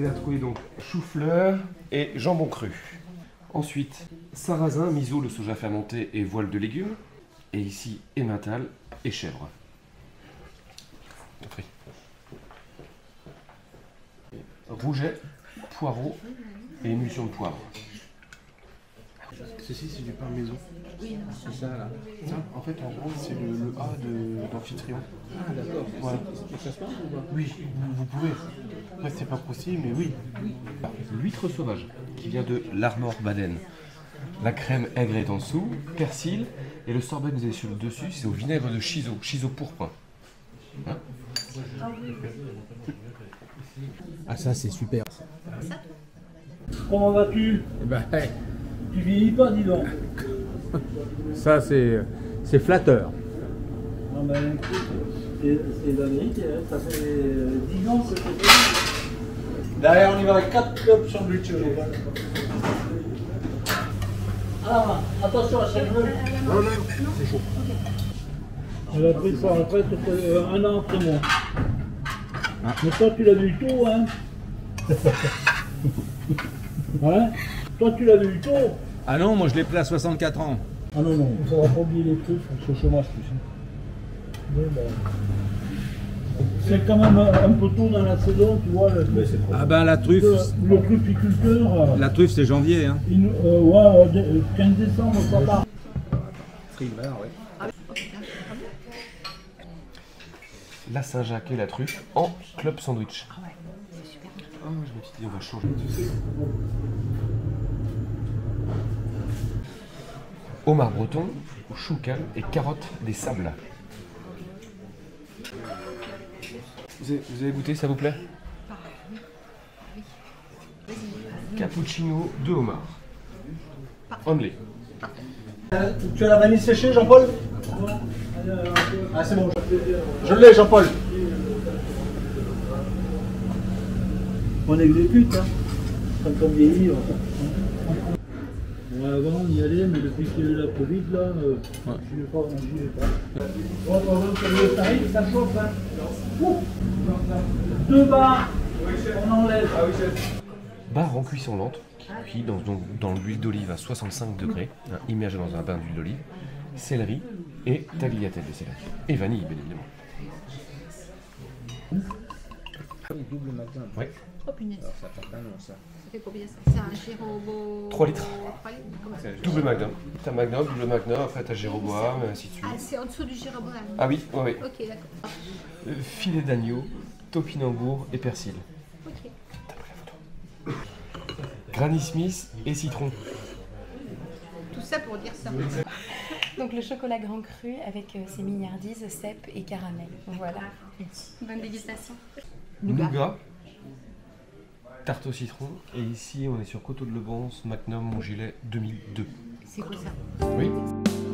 allez retrouver donc chou-fleur et jambon cru. Ensuite, sarrasin, miso, le soja fermenté et voile de légumes. Et ici, emmental et chèvre. Rouget, poireau et émulsion de poivre. Ceci, c'est du pain maison. C'est ça, là. Ça, en fait, en gros, c'est le A d'Amphitryon. Ah, d'accord. Voilà. Ça se passe ou pas? Oui, vous pouvez. Après, c'est pas possible, mais oui. L'huître sauvage, qui vient de l'Armor-Baden. La crème aigre est en dessous, persil, et le sorbet que vous avez sur le dessus, c'est au vinaigre de chiso pourpre. Hein? Ah, ça, c'est super. Comment vas-tu? Eh ben, Tu vieillis pas, dis donc. ça, c'est flatteur. Non, ben, c'est la vérité, hein. Ça fait 10 ans que je fais. Derrière, on y va avec 4 clubs sandwich. Alors, attention à cette bleu. Non, c'est chaud. Elle a pris sa retraite un an après moi. Mais toi, tu l'as vu tôt, hein? Ouais? Toi, tu l'as vu tôt? Ah non, moi je l'ai pris à 64 ans. Ah non, non, il ne faudra pas oublier les trucs, c'est au chômage, tu sais. Bon, ben, c'est quand même un peu tôt dans la saison, tu vois. Ah ben la truffe. Le truficulteur. La truffe c'est janvier. Hein. Ouais, 15 décembre, ça part. Frimeur, oui. La Saint-Jacques et la truffe en club sandwich. Ah ouais, c'est super. Ah, je me suis dit, on va changer. Homard breton, chou calme et carottes des sables. Vous avez goûté, ça vous plaît? Cappuccino de homard. Only. Tu as la vanille séchée, Jean-Paul? Ah, c'est bon, je l'ai, Jean-Paul. On exécute, hein, quand on vieillit. Bon, avant, on y allait, mais depuis qu'il y a eu la Covid, là, je n'y vais pas. Bon, par exemple, le tarif, ça chauffe, hein. Ouh. 2 bars, on enlève. Bar en cuisson lente, qui cuit dans l'huile d'olive à 65 degrés, hein, immergé dans un bain d'huile d'olive, céleri et tagliatelle de céleri. Et vanille, bien évidemment. Double matin. Oui. Oh punaise. Alors ça fait pas long ça. Ça fait combien ça? C'est un Gérobo... 3 litres. 3 litres, comment ça? Double Magnum. T'as Magnum, double Magnum, après t'as Jéroboam, et ainsi de suite. Ah, c'est en dessous du Géroboam. Ah oui, oui. Ok, d'accord. Filet d'agneau, topinambour et persil. Ok. T'as pris la photo. Granny Smith et citron. Tout ça pour dire ça. Donc le chocolat grand cru avec ses mignardises, cèpes et caramel. Voilà. Bonne dégustation. Nougat. Tarte au citron. Et ici, on est sur Coteau de Lebons, Magnum, mon gilet 2002. C'est quoi ça? Oui.